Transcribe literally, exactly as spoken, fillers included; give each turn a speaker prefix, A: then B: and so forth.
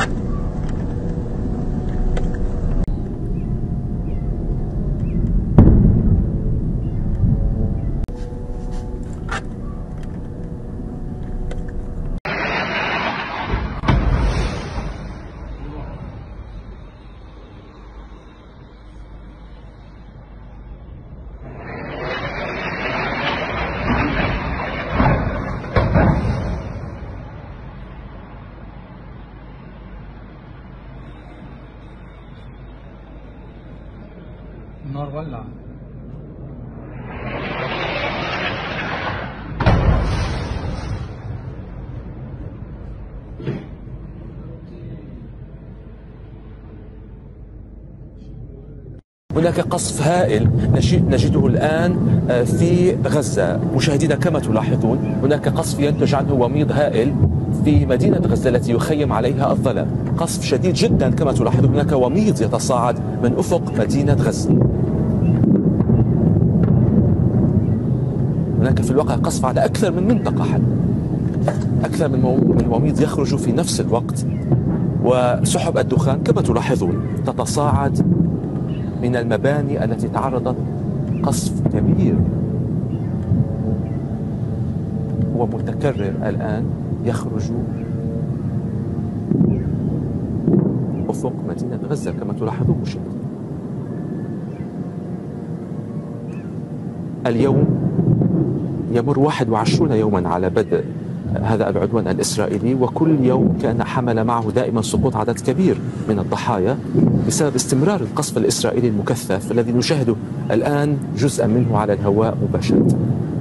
A: النار ولع.
B: هناك قصف هائل نجده الآن في غزة. مشاهدينا كما تلاحظون هناك قصف ينتج عنه وميض هائل في مدينة غزة التي يخيم عليها الظلام. قصف شديد جدا كما تلاحظون، هناك وميض يتصاعد من أفق مدينة غزة. هناك في الواقع قصف على أكثر من منطقة حل. أكثر من من وميض يخرج في نفس الوقت، وسحب الدخان كما تلاحظون تتصاعد من المباني التي تعرضت قصف كبير ومتكرر الآن يخرج أفق مدينة غزة كما تلاحظون مشاهدينا. اليوم يمر واحد وعشرون يوما على بدء هذا العدوان الإسرائيلي، وكل يوم كان حمل معه دائما سقوط عدد كبير من الضحايا بسبب استمرار القصف الإسرائيلي المكثف الذي نشاهده الآن جزءا منه على الهواء مباشرة.